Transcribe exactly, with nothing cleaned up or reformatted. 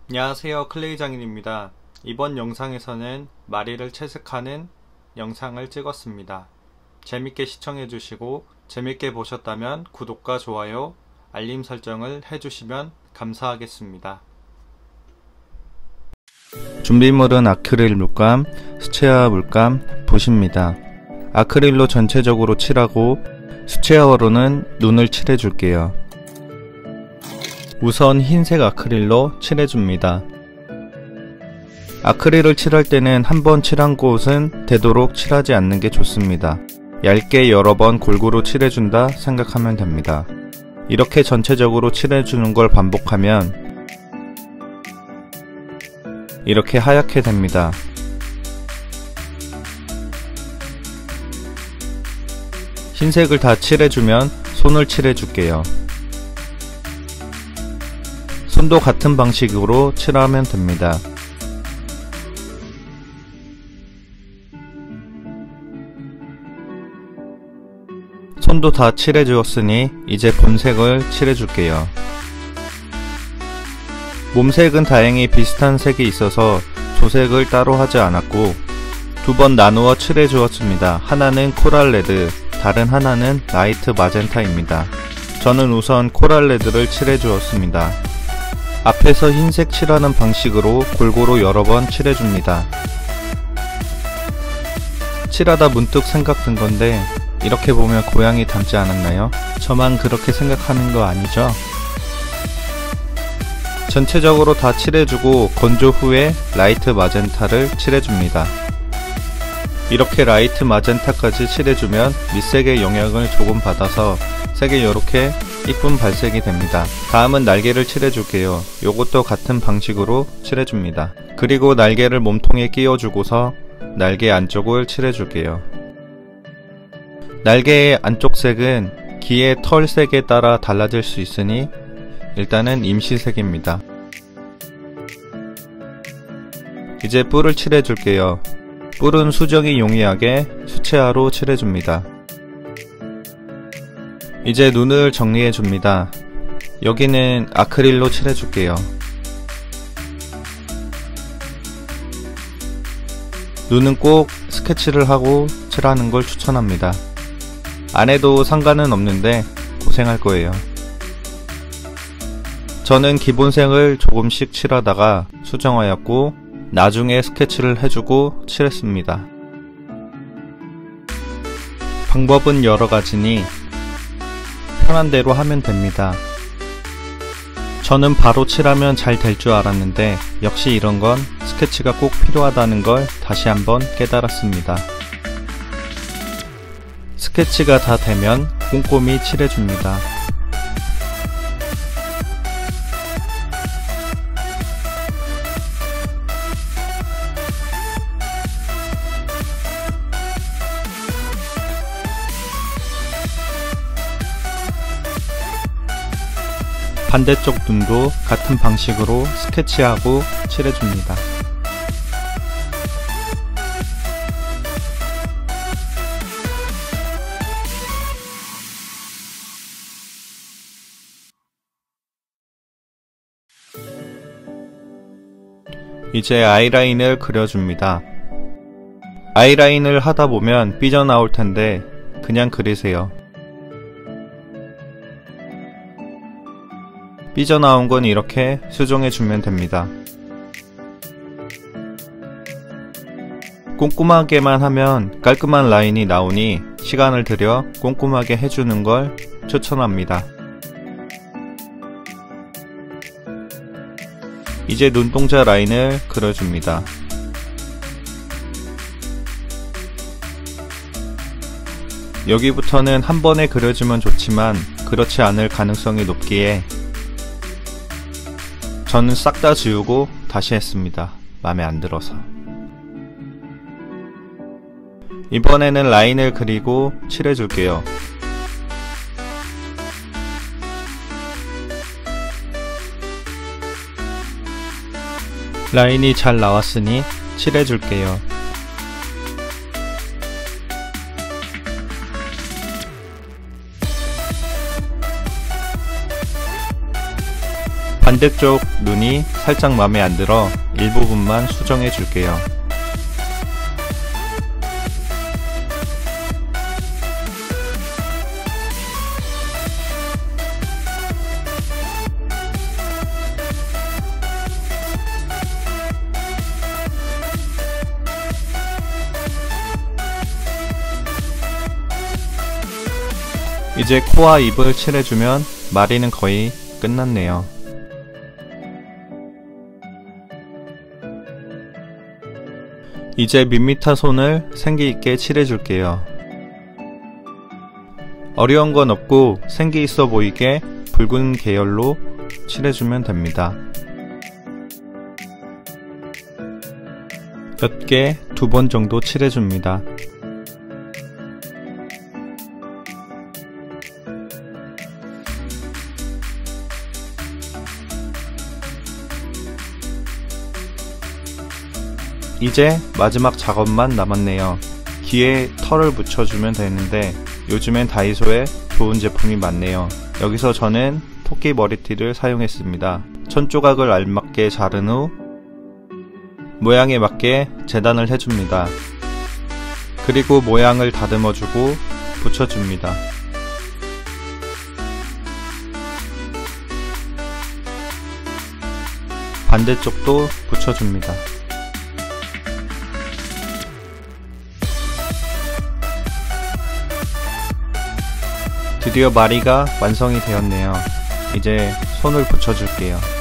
안녕하세요, 클레이장인입니다. 이번 영상에서는 마리를 채색하는 영상을 찍었습니다. 재밌게 시청해주시고 재밌게 보셨다면 구독과 좋아요, 알림 설정을 해주시면 감사하겠습니다. 준비물은 아크릴 물감, 수채화 물감, 붓입니다. 아크릴로 전체적으로 칠하고 수채화로는 눈을 칠해줄게요. 우선 흰색 아크릴로 칠해줍니다. 아크릴을 칠할 때는 한 번 칠한 곳은 되도록 칠하지 않는 게 좋습니다. 얇게 여러 번 골고루 칠해준다 생각하면 됩니다. 이렇게 전체적으로 칠해주는 걸 반복하면 이렇게 하얗게 됩니다. 흰색을 다 칠해주면 손을 칠해줄게요. 손도 같은 방식으로 칠하면 됩니다. 손도 다 칠해 주었으니 이제 본색을 칠해 줄게요. 몸색은 다행히 비슷한 색이 있어서 조색을 따로 하지 않았고 두 번 나누어 칠해 주었습니다. 하나는 코랄레드, 다른 하나는 라이트 마젠타입니다. 저는 우선 코랄레드를 칠해 주었습니다. 앞에서 흰색 칠하는 방식으로 골고루 여러 번 칠해줍니다. 칠하다 문득 생각든 건데 이렇게 보면 고양이 닮지 않았나요? 저만 그렇게 생각하는 거 아니죠? 전체적으로 다 칠해주고 건조 후에 라이트 마젠타를 칠해줍니다. 이렇게 라이트 마젠타까지 칠해주면 밑색의 영향을 조금 받아서 색이 이렇게 이쁜 발색이 됩니다. 다음은 날개를 칠해줄게요. 요것도 같은 방식으로 칠해줍니다. 그리고 날개를 몸통에 끼워주고서 날개 안쪽을 칠해줄게요. 날개의 안쪽 색은 기의 털색에 따라 달라질 수 있으니 일단은 임시색입니다. 이제 뿔을 칠해줄게요. 뿔은 수정이 용이하게 수채화로 칠해줍니다. 이제 눈을 정리해줍니다. 여기는 아크릴로 칠해줄게요. 눈은 꼭 스케치를 하고 칠하는 걸 추천합니다. 안 해도 상관은 없는데 고생할 거예요. 저는 기본색을 조금씩 칠하다가 수정하였고 나중에 스케치를 해주고 칠했습니다. 방법은 여러가지니 편한 대로 하면 됩니다. 저는 바로 칠하면 잘 될 줄 알았는데 역시 이런 건 스케치가 꼭 필요하다는 걸 다시 한번 깨달았습니다. 스케치가 다 되면 꼼꼼히 칠해줍니다. 반대쪽 눈도 같은 방식으로 스케치하고 칠해줍니다. 이제 아이라인을 그려줍니다. 아이라인을 하다보면 삐져나올 텐데 그냥 그리세요. 삐져나온 건 이렇게 수정해주면 됩니다. 꼼꼼하게만 하면 깔끔한 라인이 나오니 시간을 들여 꼼꼼하게 해주는 걸 추천합니다. 이제 눈동자 라인을 그려줍니다. 여기부터는 한 번에 그려주면 좋지만 그렇지 않을 가능성이 높기에 저는 싹 다 지우고 다시 했습니다. 마음에 안 들어서. 이번에는 라인을 그리고 칠해줄게요. 라인이 잘 나왔으니 칠해줄게요. 반대쪽 눈이 살짝 맘에 안 들어 일부분만 수정해 줄게요. 이제 코와 입을 칠해주면 마리는 거의 끝났네요. 이제 밋밋한 손을 생기있게 칠해줄게요. 어려운 건 없고 생기있어 보이게 붉은 계열로 칠해주면 됩니다. 옅게 두 번 정도 칠해줍니다. 이제 마지막 작업만 남았네요. 귀에 털을 붙여주면 되는데 요즘엔 다이소에 좋은 제품이 많네요. 여기서 저는 토끼 머리띠를 사용했습니다. 천 조각을 알맞게 자른 후 모양에 맞게 재단을 해줍니다. 그리고 모양을 다듬어주고 붙여줍니다. 반대쪽도 붙여줍니다. 드디어 마리가 완성이 되었네요. 이제 손을 붙여줄게요.